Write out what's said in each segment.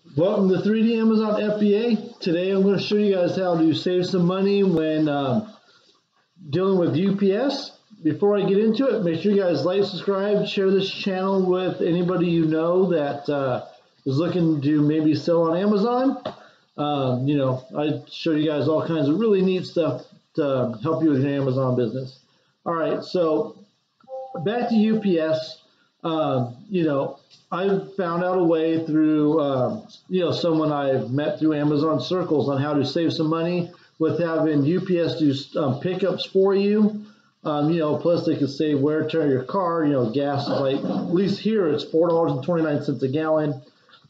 Welcome to 3D Amazon FBA. Today I'm going to show you guys how to save some money when dealing with UPS. Before I get into it, make sure you guys like, subscribe, share this channel with anybody you know that is looking to maybe sell on Amazon. I show you guys all kinds of really neat stuff to help you with your Amazon business. All right, so back to UPS. I found out a way through, someone I've met through Amazon Circles on how to save some money with having UPS do pickups for you. Plus they can save wear and tear on your car. Gas is like, at least here it's $4.29 a gallon.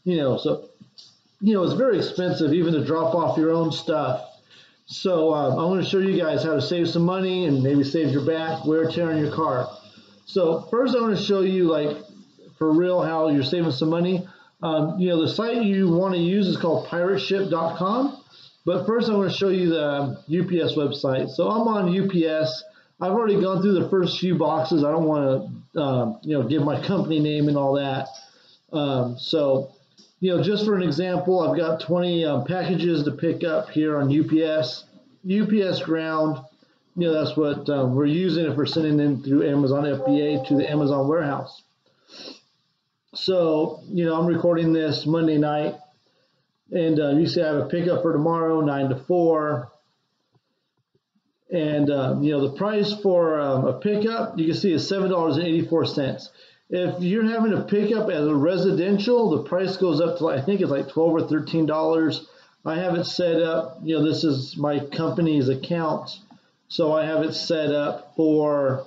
It's very expensive even to drop off your own stuff. So I'm going to show you guys how to save some money and maybe save your back, wear and tear on your car. So first I want to show you, like, for real, how you're saving some money. The site you want to use is called pirateship.com. But first I want to show you the UPS website. So I'm on UPS. I've already gone through the first few boxes. I don't want to, give my company name and all that. Just for an example, I've got 20 packages to pick up here on UPS. UPS Ground. That's what we're using if we're sending them through Amazon FBA to the Amazon warehouse. So, I'm recording this Monday night, and you see I have a pickup for tomorrow, 9 to 4. And, the price for a pickup, you can see is $7.84. If you're having a pickup as a residential, the price goes up to, I think it's like $12 or $13. I have it set up, this is my company's account. So I have it set up for,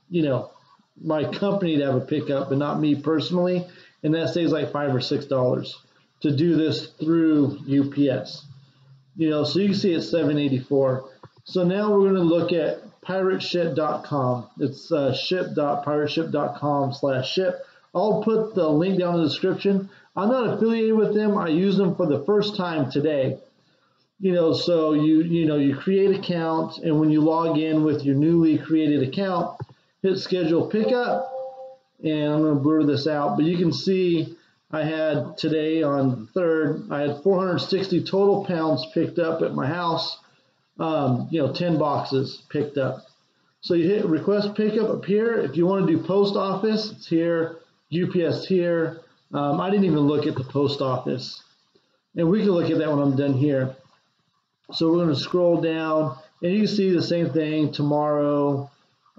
my company to have a pickup, but not me personally. And that saves like $5 or $6 to do this through UPS. So you can see it's $7.84. So now we're going to look at pirateship.com. It's ship.pirateship.com/ship. I'll put the link down in the description. I'm not affiliated with them. I use them for the first time today. So you create an account, and when you log in with your newly created account, hit schedule pickup, and I'm going to blur this out, but you can see I had today on the 3rd, I had 460 total pounds picked up at my house, 10 boxes picked up. So you hit request pickup up here. If you want to do post office, it's here, UPS here. I didn't even look at the post office, and we can look at that when I'm done here. So we're going to scroll down, and you can see the same thing tomorrow,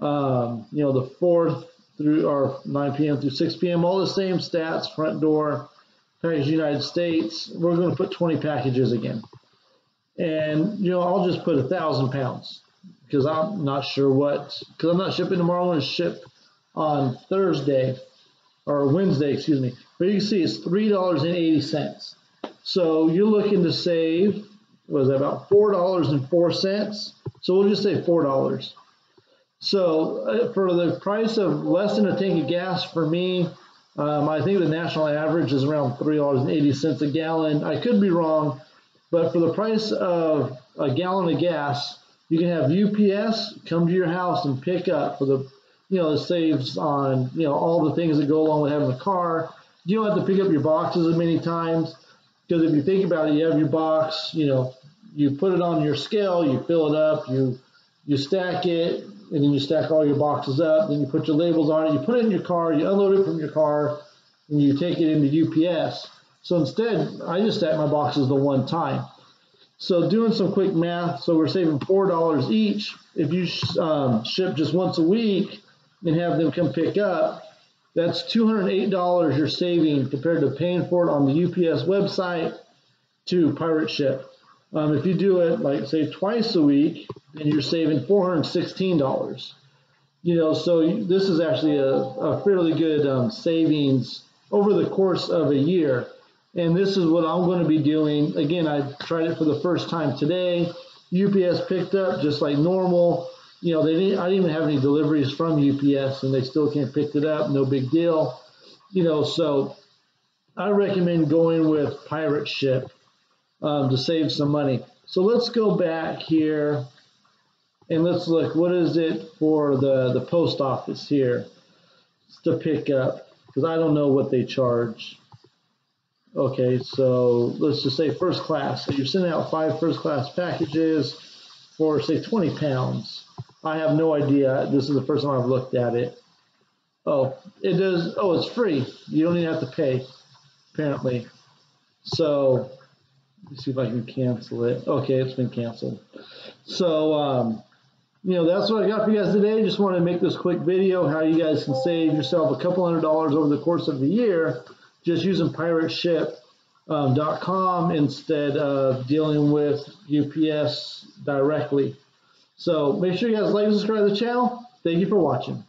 the 4th through, or 9 p.m. through 6 p.m. All the same stats, front door, package United States. We're going to put 20 packages again. And, I'll just put 1,000 pounds because I'm not sure because I'm not shipping tomorrow. I'm going to ship on Thursday or Wednesday, excuse me. But you can see it's $3.80. So you're looking to save, was that about $4.04? So we'll just say $4. So for the price of less than a tank of gas for me, I think the national average is around $3.80 a gallon. I could be wrong, but for the price of a gallon of gas, you can have UPS come to your house and pick up for the, it saves on, all the things that go along with having a car. You don't have to pick up your boxes as many times, because if you think about it, you have your box, you put it on your scale, you fill it up, you stack it, and then you stack all your boxes up, then you put your labels on it, you put it in your car, you unload it from your car, and you take it into UPS. So instead, I just stack my boxes the one time. So doing some quick math, so we're saving $4 each. If you ship just once a week and have them come pick up, that's $208 you're saving compared to paying for it on the UPS website to Pirate Ship. If you do it, like, say, twice a week, then you're saving $416. So this is actually a fairly good savings over the course of a year. And this is what I'm going to be doing. Again, I tried it for the first time today. UPS picked up just like normal. I didn't even have any deliveries from UPS, and they still can't pick it up. No big deal. So I recommend going with Pirate Ship to save some money. So let's go back here and let's look. What is it for the post office here to pick up? Because I don't know what they charge. Okay, so let's just say first class. So you're sending out 5 first class packages for say 20 pounds. I have no idea. This is the first time I've looked at it. Oh, it does. Oh, it's free. You don't even have to pay, apparently. So let's see if I can cancel it. Okay, it's been canceled. So, that's what I got for you guys today. Just wanted to make this quick video how you guys can save yourself a couple $100 over the course of the year just using pirateship.com instead of dealing with UPS directly. So make sure you guys like and subscribe to the channel. Thank you for watching.